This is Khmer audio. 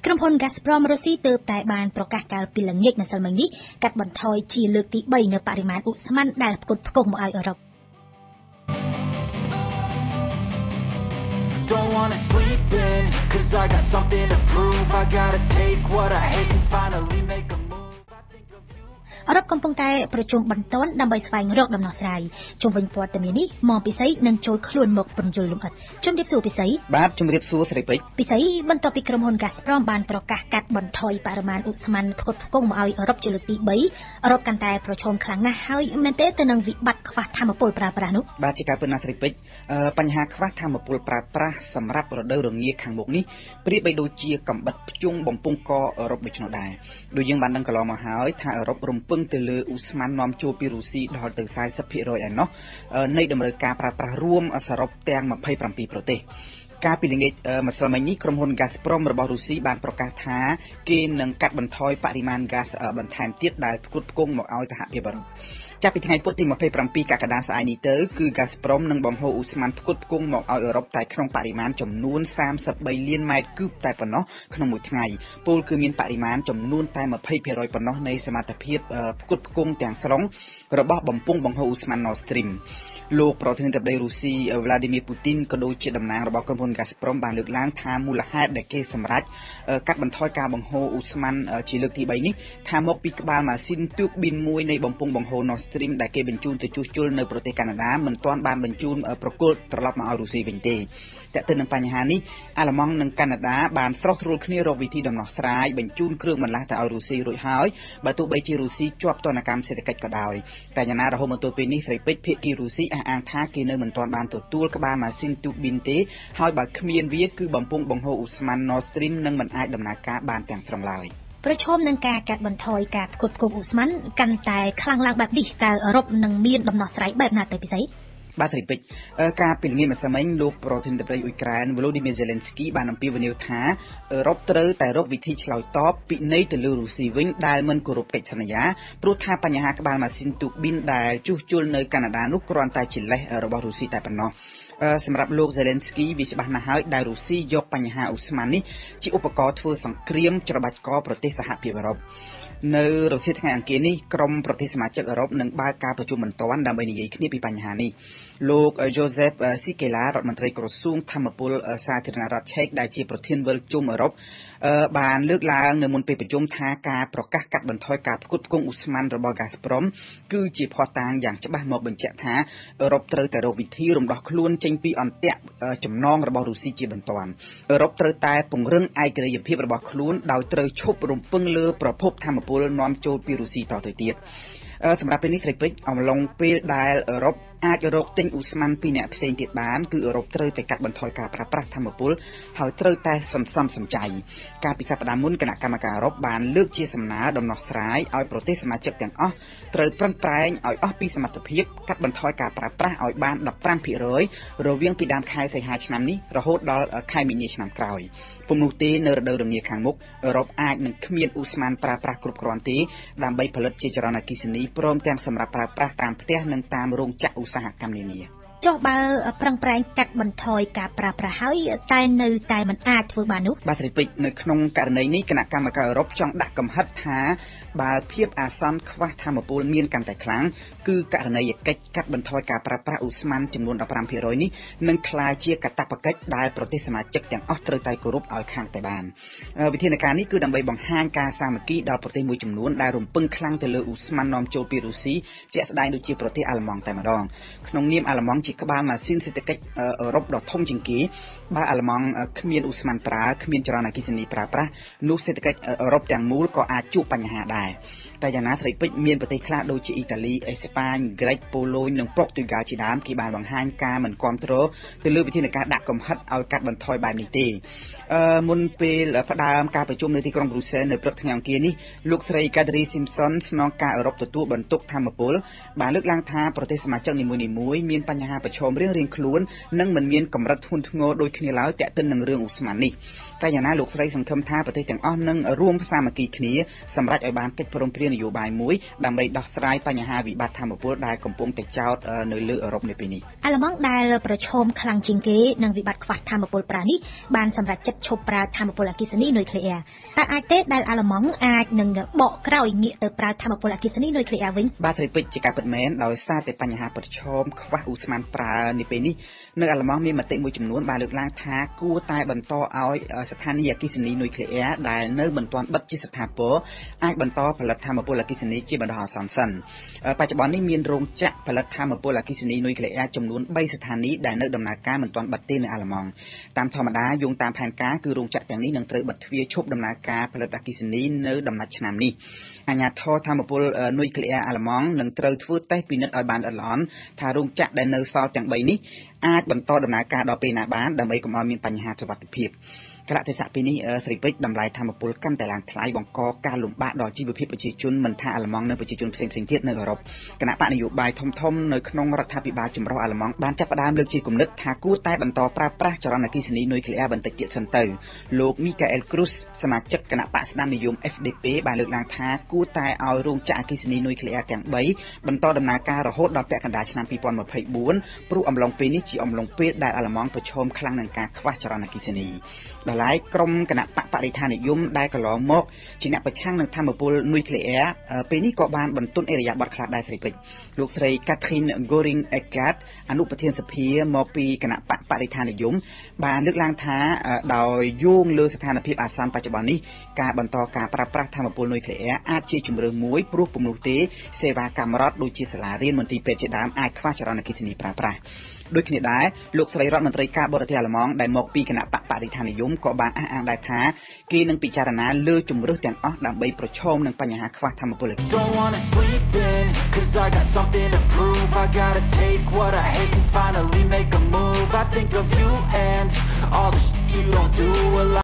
ក្រុមហ៊ុន Gazprom រុស្ស៊ីទើបតែបានប្រកាសកាលពីល្ងាចម្សិលមិញនេះកាត់បន្ថយជាលើកទី3នៅបរិមាណឧស្ម័នដែលផ្គត់ផ្គង់មកឲ្យអឺរ៉ុប Don't wanna sleep in, cause I got something to prove. I gotta take what I hate and finally make a move. អឺរ៉ុបកំពុងតែប្រជុំបន្ទាន់ដើម្បីស្វែងរកដំណោះស្រាយជុំវិញព័ត៌មាននេះមកពិសីនឹងចូលខ្លួនមកពន្យល់លម្អិតជំរាបសួរពិសីបាទជំរាបសួរស្រីពេជ្រពិសីបន្ទាប់ពីក្រុមហ៊ុន Gazprom បានប្រកាសកាត់បន្ថយបរិមាណឧស្ម័នផ្គត់ផ្គង់មកឲ្យអឺរ៉ុបជាលើកទី3អឺរ៉ុបកាន់តែប្រឈមខ្លាំងណាស់ហើយមែនទេទៅនឹងវិបត្តិខ្វះថាមពលប្រើប្រាស់នោះបាទជាការពិតណាស់ស្រីពេជ្របញ្ហាខ្វះថាមពលប្រើប្រាស់សម្រាប់រដូវរងាខាងមុខនេះប្រៀបបីដូចជាកំបិតភ្ជង់បំពង់កអឺរ៉ុបដូច្នោះដែរដូចយើងបានដឹងកន្លងមកហើយថាអឺរ៉ុបរំពឹងទៅលើឧស្ម័ននាំចូលពីរុស្ស៊ីដល់ទៅ 40% ឯណោះនៃតម្រូវការប្រើប្រាស់រួមសរុបទាំង27ប្រទេសកាលពីល្ងាចម្សិលមិញនេះក្រុមហ៊ុន Gazprom របស់រុស្ស៊ីបានប្រកាសថាគេនឹងកាត់បន្ថយបរិមាណហ្គាសបន្ថែមទៀតដែលផ្គត់ផ្គង់មកឲ្យសហភាពអឺរ៉ុបចាប់ពីថ្ងៃពុធទី27កក្កដាស្អែកនេះទៅគឺ Gazprom នឹងបង្ហូរឧស្ម័នផ្គត់ផ្គង់មកឲ្យអឺរ៉ុបតែក្នុងបរិមាណចំនួន33លានម៉ែត្រគូបតែប៉ុណ្ណោះក្នុងមួយថ្ងៃពលគឺមានបរិមាណចំនួនតែ20% ប៉ុណ្ណោះនៃសមត្ថភាពផ្គត់ផ្គង់ទាំងស្រុងរបស់បំពង់បង្ហូរឧស្ម័ន Nord Stream លោកប្រធានាធិបតីរុស្ស៊ី Vladimir Putin ក៏ដូចជាតំណាងរបស់ក្រុមហ៊ុន Gazprom បានលើកឡើងថាមូលហេតុដែលគេសម្រេចកាត់បន្ថយការបង្ហូរឧស្ម័នជាលើកទី3នេះថាមកពីក្បាលម៉ាស៊ីនទូកប៊ីនមួយនៃបំពង់បង្ហូរ Nord Stream ដែលគេបញ្ជូនទៅជួសជុលនៅប្រទេសកាណាដាមិនទាន់បានបញ្ជូនប្រគល់ត្រឡប់មកឲ្យរុស្ស៊ីវិញទេតែទៅនឹងបញ្ហានេះអាល្លឺម៉ង់និងកាណាដាបានស្រោះស្រួលគ្នារកវិធីដំណោះស្រាយបញ្ជូនគ្រឿងបន្លាស់ទៅឲ្យរុស្ស៊ីរួចហើយបើទោះបីជារុស្ស៊ីជាប់ទណ្ឌកម្មសេដ្ឋកិច្ចក៏ដោយតែយ៉ាងណារហូតមកទល់ពេលនេះស្រីពេជ្រភាគីរុស្ស៊ីអះអាងថាគេនៅមិនទាន់បានទទួលក្បាលម៉ាស៊ីនទូកប៊ីនទេហើយបើគ្មានវាគឺបំពង់បង្ហូរឧស្ម័ន Nord Stream នឹងមិនអាចដំណើរការបានទាំងស្រុងឡើយប្រឈមនឹងការកាត់បន្ថយការផ្គត់ផ្គង់ឧស្ម័នកាន់តែខ្លាំងឡើងបែបនេះតើអឺរ៉ុបនឹងមានដំណោះស្រាយបែបណាទៅពិសេសបាទស្រីពេជ្រការពីល្ងាចម្សិលមិញលោកប្រធានាធិបតីអ៊ុយក្រែន Volodymyr Zelensky បានអំពាវនាវថាអឺរ៉ុបត្រូវតែរកវិធីឆ្លើយតបពិន័យទៅលើរុស្ស៊ីវិញដែលមិនគោរពកិច្ចសន្យាព្រោះថាបញ្ហាក្បាលម៉ាស៊ីនទូកប៊ីនដែលជួសជុលនៅកាណាដានោះគ្រាន់តែជាលេសរបស់រុស្ស៊ីតែប៉ុណ្ណោះសម្រាប់លោក Zelensky វាច្បាស់ណាស់ហើយដែលរុស្ស៊ីយកបញ្ហាឧស្ម័ននេះជាឧបករណ៍ធ្វើសង្គ្រាមច្របាច់កប្រទេសសហភាពអឺរ៉ុបនៅរសៀលថ្ងៃអង្គារនេះក្រុមប្រទេសសមាជិកអឺរ៉ុបនឹងបើកការប្រជុំបន្ទាន់ដើម្បីនិយាយគ្នាពីបញ្ហានេះលោក Joseph Sikela រដ្ឋមន្ត្រីក្រសួងធម្មពលសាធារណរដ្ឋឆេកដែលជាប្រធានវិលជុំអឺរ៉ុបបានលើកឡើងនៅមុនពេលប្រជុំថាការប្រកាសកាត់បន្ថយការផ្គត់ផ្គង់ឧស្ម័នរបស់ Gazprom គឺជាភស្តុតាងយ៉ាងច្បាស់មកបញ្ជាក់ថាអឺរ៉ុបត្រូវតែរកវិធីរំដោះខ្លួនចេញពីអន្ទាក់ចំណងរបស់រុស្ស៊ីជាបន្ទាន់អឺរ៉ុបត្រូវតែពង្រឹងឯករាជ្យភាពរបស់ខ្លួនដោយត្រូវឈប់រំពឹងលើប្រភពថាមពលនាំចូលពីរុស្ស៊ីតទៅទៀតសម្រាប់ពេលនេះស្រីពេជ្រអំឡុងពេលដែលអឺរ៉ុបអាចរកទិញឧស្ម័នពីអ្នកផ្សេងទៀតបានគឺអឺរ៉ុបត្រូវតែកាត់បន្ថយការប្រើប្រាស់ថាមពលហើយត្រូវតែសន្សំសំចៃកាលពីសប្តាហ៍មុនគណៈកម្មការអឺរ៉ុបបានលើកជាសំណើដំណោះស្រាយឲ្យប្រទេសសមាជិកទាំងអស់ត្រូវប្រឹងប្រែងឲ្យអស់ពីសមត្ថភាពកាត់បន្ថយការប្រើប្រាស់ឲ្យបាន 15% រវាងពីដើមខែសីហាឆ្នាំនេះរហូតដល់ខែមីនាឆ្នាំក្រោយពុំនោះទេនៅរដូវរងាខាងមុខអឺរ៉ុបអាចនឹងគ្មានឧស្ម័នប្រើប្រាស់គ្រប់គ្រាន់ទេដើម្បីផលិតជាចរន្តអគ្គិសនីព្រមទាំងសម្រាប់ប្រើប្រាស់តាមផ្ទះនិងតាមរោងចក្រឧស្សាហកម្មនានាចុះបើប្រឹងប្រែងកាត់បន្ថយការប្រើប្រាស់ហើយតែនៅតែមិនអាចធ្វើបាននោះបាទស្រីពេជ្រនៅក្នុងករណីនេះគណៈកម្មការអឺរ៉ុបចង់ដាក់កំហិតថាបើភាពអាសន្នខ្វះថាមពលមានកាន់តែខ្លាំងគឺករណីកិច្ចកាត់បន្ថយការប្រើប្រាស់ឧស្ម័នចំនួន 15% នេះនឹងក្លាយជាកាតព្វកិច្ចដែលប្រទេសសមាជិកទាំងអស់ត្រូវតែគោរពឲ្យខាងតែបានវិធានការនេះគឺដើម្បីបង្ហាញការសាមគ្គីដល់ប្រទេសមួយចំនួនដែលរំពឹងខ្លាំងទៅលើឧស្ម័ននាំចូលពីរុស្ស៊ីជាក់ស្ដែងដូចជាប្រទេសអាល្លឺម៉ង់តែម្ដងក្នុងនាមអាល្លឺម៉ង់ជាក្បាលម៉ាស៊ីនសេដ្ឋកិច្ចអឺរ៉ុបដ៏ធំជាងគេបើអាល្លឺម៉ង់គ្មានឧស្ម័នប្រើគ្មានចរន្តអគ្គិសនីប្រើប្រាស់នោះសេដ្ឋកិច្ចអឺរ៉ុបទាំងមូលក៏អាចជួបបញ្ហាដែរតែយ៉ាងណាស្រីពេជ្រមានប្រទេសខ្លះដូចជាអ៊ីតាលីអេស្ប៉ាញក្រិចប៉ូឡូញនិងប៉ុកទុយហ្គាល់ជាដើមគេបានបង្ហាញការមិនគាំទ្រទៅលើវិធានការដាក់កំហិតឲ្យកាត់បន្ថយបែបនេះទេមុនពេលផ្ដើមការប្រជុំនៅទីក្រុងប្រ៊ុយសែលនៅព្រឹកថ្ងៃអង្គារនេះលោកស្រី Kadri Simpson ស្នងការអឺរ៉ុបទទួលបន្ទុកធម្មពលបានលើកឡើងថាប្រទេសសមាជិកនីមួយៗមានបញ្ហាប្រឈមរៀងៗខ្លួននិងមិនមានកម្រិតធ្ងន់ធ្ងរដូចគ្នាឡើយទាក់ទិននឹងរឿងឧស្ម័ននេះតែយ៉ាងណាលោកស្រីសង្ឃឹមថាប្រទេសទាំងអស់នឹងរួមសាមគ្គីគ្នាសម្រាប់ឲ្យបានកិច្ចព្រមព្រៀងនយោបាយមួយដើម្បីដោះស្រាយបញ្ហាវិបត្តិធម្មពលដែលកំពុងតែចោទនៅលើអឺរ៉ុបនៅពេលនេះអាល្លឺម៉ង់ដែលប្រឈមខ្លាំងជាងគេនឹងវិបត្តិខ្វះធម្មពលប្រានេះបានសម្រេចចិត្តឈប់ប្រើធម្មពលអគ្គិសនីនុយក្លេអ៊ែរតើអាចទេដែលអាល្លឺម៉ង់អាចនឹងបកក្រោយងាកទៅប្រើធម្មពលអគ្គិសនីនុយក្លេអ៊ែរវិញបាទស្រីពេជ្រជាការពិតមែនដោយសារតែបញ្ហាប្រឈមខ្វះឧស្ម័នប្រើនាពេលនេះនៅអាល្លឺម៉ង់មានមតិមួយចំនួនបានលើកឡើងថាគួរតែបន្តឲ្យស្ថានីយអគ្គិសនីនុយក្លេអ៊ែរដែលនៅមិនទាន់បិទជាស្ថាពរអាចបន្តផលិតធម្មពលអគ្គិសនីជាបណ្ដោះអាសន្នសិនបច្ចុប្បន្ននេះមានរោងចក្រផលិតធម្មពលអគ្គិសនីនុយក្លេអ៊ែរចំនួន3ស្ថានីយដែលនៅដំណើរការមិនទាន់បិទទេនៅអាល្លឺម៉ង់តាមធម្មតាយោងតាមផែនការគឺរោងចក្រទាំងនេះនឹងត្រូវបិទទ្វារឈប់ដំណើរការផលិតអគ្គិសនីនៅដំណាច់ឆ្នាំនេះអាជ្ញាធរធម្មពលនុយក្លេអ៊ែរអាល្លឺម៉ង់នឹងត្រូវធ្វើតេស្តពិនិត្យឲ្យបានល្អិតល្អន់ថារោងចក្រដែលនៅសល់ទាំង3នេះអាចបន្តដំណើរការដល់ពេលណាបានដើម្បីកុំឲ្យមានបញ្ហាសុវត្ថិភាពកលៈទេសៈពេលនេះស្រីពេជ្រតម្លៃធម្មពលកាន់តែឡើងថ្លៃបង្កការលំបាកដល់ជីវភាពប្រជាជនមិនថាអាល្លឺម៉ង់និងប្រជាជនផ្សេងៗទៀតនៅអឺរ៉ុបគណៈបកនយោបាយធំៗនៅក្នុងរដ្ឋាភិបាលចម្រុះអាល្លឺម៉ង់បានចាប់ផ្ដើមលើកជាគំនិតថាគួរតែបន្តប្រើប្រាស់ចរន្តអគ្គិសនីនុយក្លេអ៊ែរបន្តិចទៀតសិនទៅលោកមីកាអែលគ្រូសសមាជិកគណៈបកស្ដាមនិយម FDP បានលើកឡើងថាគួរតែឲ្យរោងចក្រអគ្គិសនីនុយក្លេអ៊ែរទាំង3បន្តដំណើរការរហូតដល់ពាក់កណ្ដាលឆ្នាំ2024ព្រោះអំឡុងពេលនេះជាអំឡុងពេលដែលអាល្លឺម៉ង់ប្រឈមខ្លាំងនឹងការខ្វះចរន្តអគ្គិសនីដល់ឡែកក្រុមគណៈបកបរិស្ថាននិយមដែលកន្លងមកជាអ្នកប្រឆាំងនឹងធម្មពលនុយក្លេអ៊ែរពេលនេះក៏បានបន្ទន់អេរយាប័តខ្លះដែរស្រីពេជ្រលោកស្រី Catherine Göring-Eckardt អនុប្រធានសភាមកពីគណៈបកបរិស្ថាននិយមបានលើកឡើងថាដោយយោងលើស្ថានភាពអាសន្នបច្ចុប្បន្ននេះការបន្តការប្រើប្រាស់ធម្មពលនុយក្លេអ៊ែរអាចជាជម្រើសមួយព្រោះពុំនោះទេសេវាកម្មរដ្ឋដូចជាសាលារៀនមន្ទីរពេទ្យជាដើមអាចខ្វះចរន្តអគ្គិសនីប្រើប្រាស់ដូចគ្នាដែរលោកស្រីរដ្ឋមន្ត្រីការបរទេសអាល្លឺម៉ង់ដែលមកពីគណៈបកបរិស្ថាននិយមក៏បានអះអាងដែរថាគេនឹងពិចារណាលើជម្រើសទាំងអស់ដើម្បីប្រឈមនឹងបញ្ហាខ្វះធម្មពលអគ្គិសនី Don't wanna sleep in, 'cause I got something to prove. I gotta take what I hate and finally make a move. I think of you and all the shit you don't do.